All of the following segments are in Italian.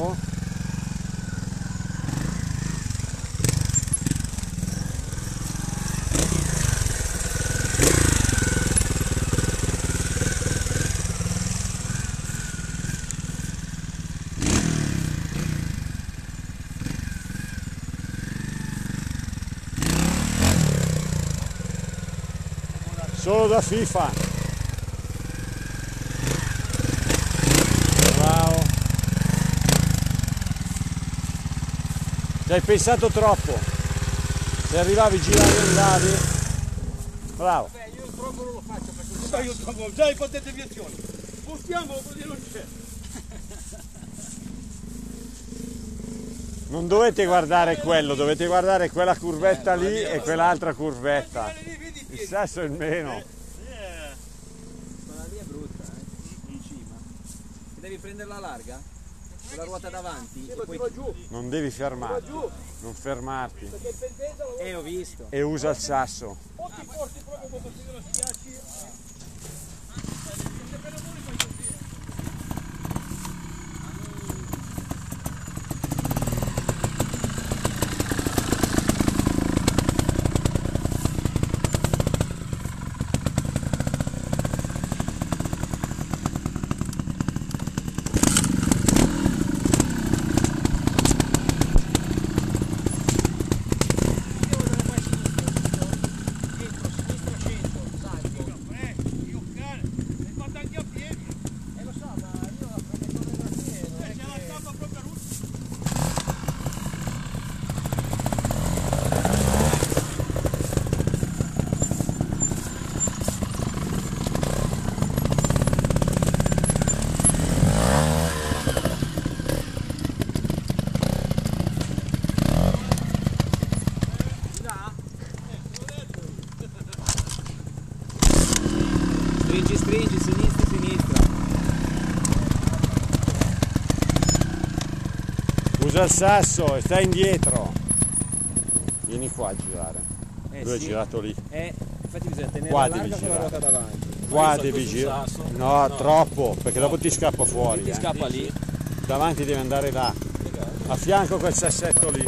bravo. Solo da FIFA. Bravo. Ci hai pensato troppo. Se arrivavi, giravi e andavi. Bravo. Beh, io il tronco non lo faccio perché io trovo già le deviazioni. Spostiamo così non c'è. Non dovete guardare quello, dovete guardare quella curvetta lì e quell'altra curvetta. Il sasso è il meno. Quella lì è brutta, in cima. Devi prenderla larga? Con la ruota davanti? Sì, ma ti va giù. Non devi fermarti. Non fermarti. Perché il pentesa lo Ho visto. E usa il sasso. o ti porti proprio con così lo schiacci. Stringi, sinistra. Usa il sasso e stai indietro. Vieni qua a girare. Dove Sì. hai girato lì? Infatti bisogna tenere Qua larga devi con la girare. ruota davanti. Qua devi girare. No, troppo, perché dopo ti scappa fuori. Ti scappa lì. Davanti devi andare là. A fianco quel sassetto lì.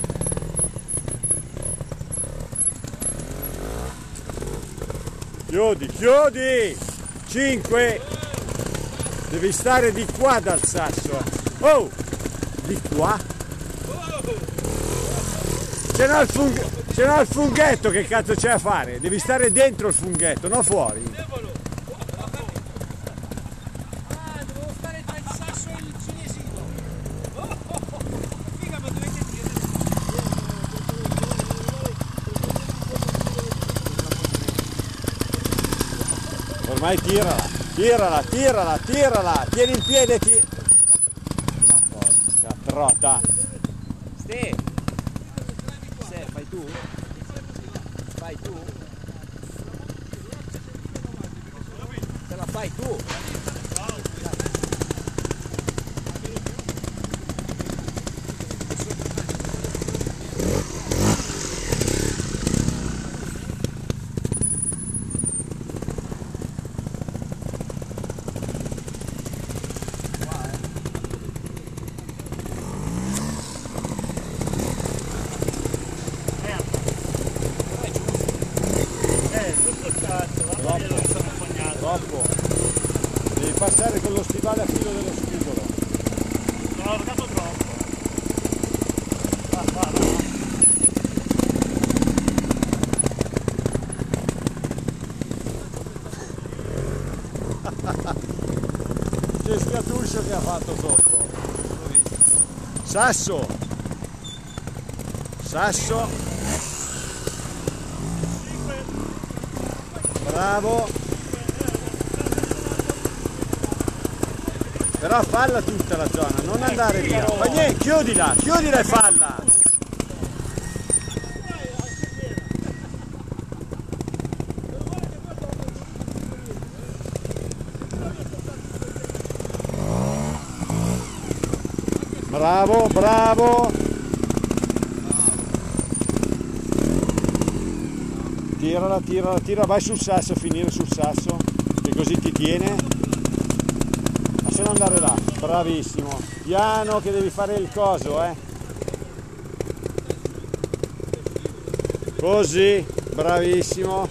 Chiudi! 5! Devi stare di qua dal sasso. Oh! Di qua? Ce n'ha il funghetto, che cazzo c'è a fare? Devi stare dentro il funghetto, non fuori. Devono stare tra il sasso e il cinesino. Figa, ma dovete dire. Ormai tirala, tieni in piede, ma porca trota. Se, fai tu? Se la fai tu? Troppo. Devi passare con lo stivale a filo dello spigolo. Non ho dato troppo. Che scatuscio che ha fatto sotto. Sasso. Bravo. Però falla tutta la zona, non andare via. Ma niente, chiudila e falla. Bravo. Tira, vai sul sasso, finire sul sasso, che così ti tiene. Ma se non andare là, bravissimo. Piano che devi fare il coso, Così, bravissimo.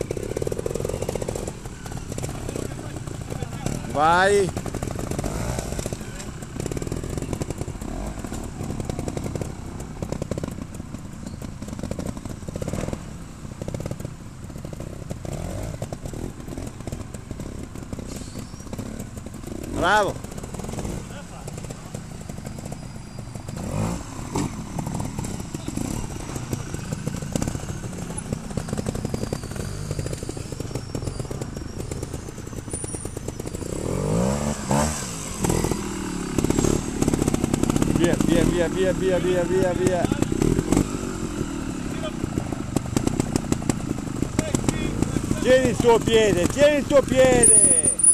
Vai. Bravo. Via, via, via, via, via, via, via, via. Tieni il tuo piede, tieni il tuo piede.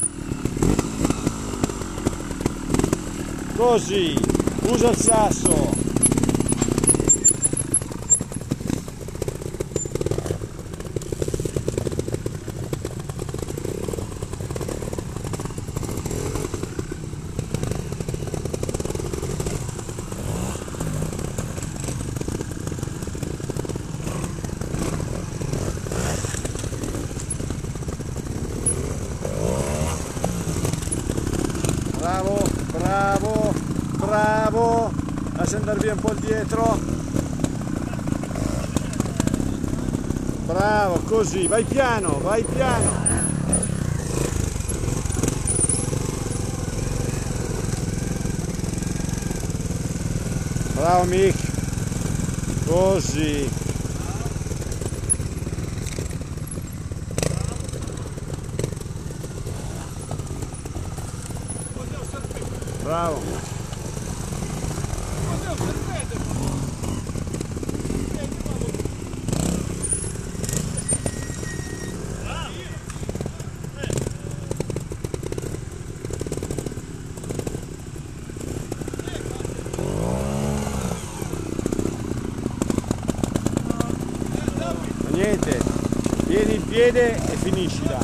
Così, usa il sasso. Bravo, bravo, bravo. Lascia andare via un po' il dietro. Bravo, così, vai piano, vai piano. Bravo Mick. Così. Bravo. Niente, tieni il piede e finiscila.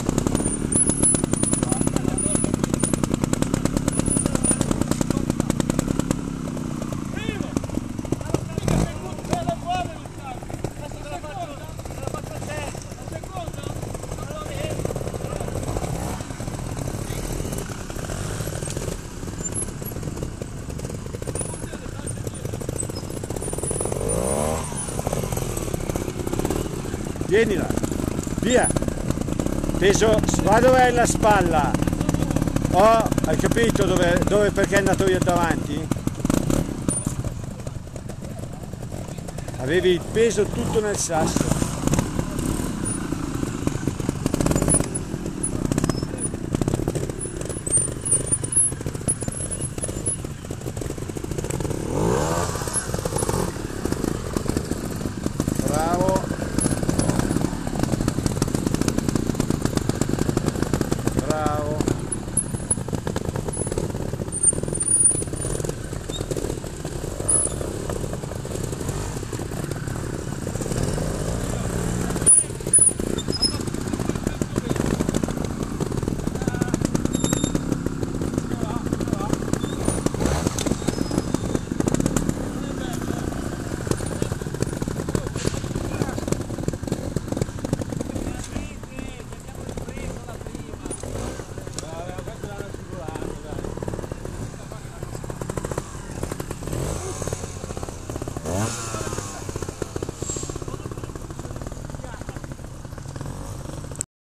Tienila, via, peso, va dove è la spalla, hai capito dove perché è andato via davanti? Avevi il peso tutto nel sasso.